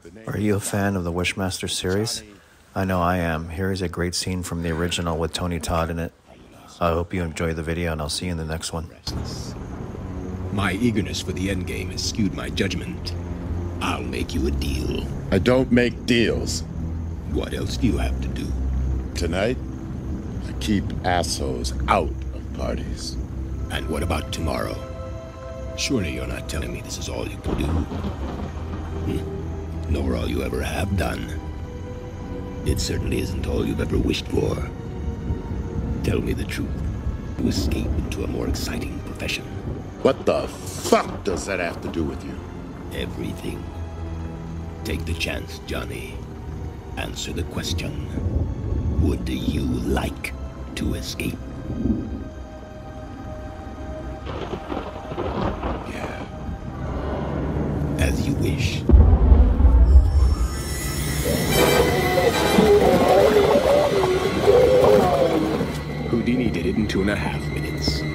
Are you a fan of the Wishmaster series? I know I am. Here is a great scene from the original with Tony Todd in it. I hope you enjoy the video, and I'll see you in the next one. My eagerness for the endgame has skewed my judgment. I'll make you a deal. I don't make deals. What else do you have to do? Tonight, I keep assholes out of parties. And what about tomorrow? Surely you're not telling me this is all you can do. Nor all you ever have done. It certainly isn't all you've ever wished for. Tell me the truth. To escape into a more exciting profession. What the fuck does that have to do with you? Everything. Take the chance, Johnny. Answer the question. Would you like to escape? Yeah. As you wish. Houdini did it in 2.5 minutes.